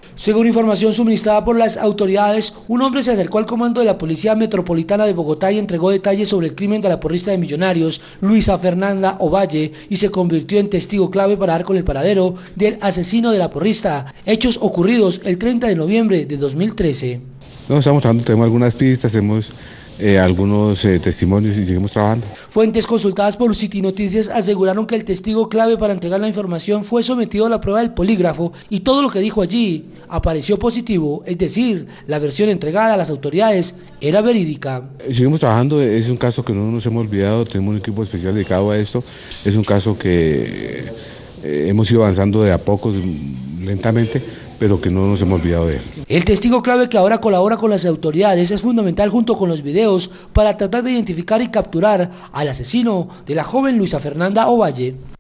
Según información suministrada por las autoridades, un hombre se acercó al comando de la Policía Metropolitana de Bogotá y entregó detalles sobre el crimen de la porrista de Millonarios, Luisa Fernanda Ovalle, y se convirtió en testigo clave para dar con el paradero del asesino de la porrista, hechos ocurridos el 30 de noviembre de 2013. No, estamos trabajando, tenemos algunas pistas, tenemos algunos testimonios y seguimos trabajando. Fuentes consultadas por City Noticias aseguraron que el testigo clave para entregar la información fue sometido a la prueba del polígrafo y todo lo que dijo allí apareció positivo, es decir, la versión entregada a las autoridades era verídica. Seguimos trabajando, es un caso que no nos hemos olvidado, tenemos un equipo especial dedicado a esto, es un caso que hemos ido avanzando de a poco, lentamente, pero que no nos hemos olvidado de él. El testigo clave que ahora colabora con las autoridades es fundamental junto con los videos para tratar de identificar y capturar al asesino de la joven Luisa Fernanda Ovalle.